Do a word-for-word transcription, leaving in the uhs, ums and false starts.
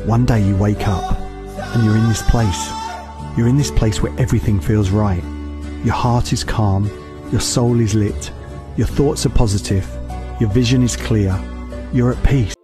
One day you wake up and you're in this place. You're in this place where everything feels right. Your heart is calm, your soul is lit, your thoughts are positive, your vision is clear, you're at peace.